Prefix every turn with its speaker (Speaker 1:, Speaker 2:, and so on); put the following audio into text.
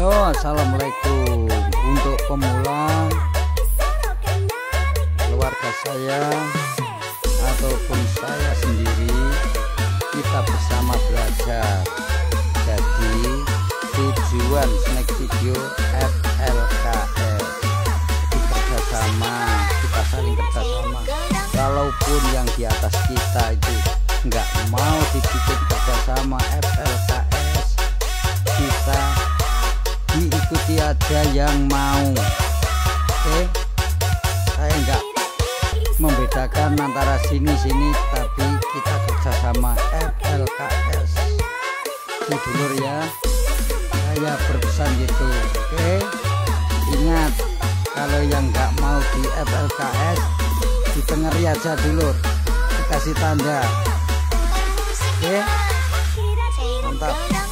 Speaker 1: Yo, assalamualaikum. Untuk pemula, keluarga saya ataupun saya sendiri, kita bersama belajar. Jadi tujuan snack video FLKS, jadi kerjasama, kita saling kerjasama. Kalaupun yang di atas kita itu nggak mau dibikin kerjasama FLKS, kita diikuti aja yang mau. Oke, saya nggak membedakan antara sini tapi kita kerjasama FLKS. Itu dulur ya, saya berpesan gitu. Oke, ingat, kalau yang nggak mau di FLKS ditengeri aja dulur, dikasih tanda. Oke, mantap.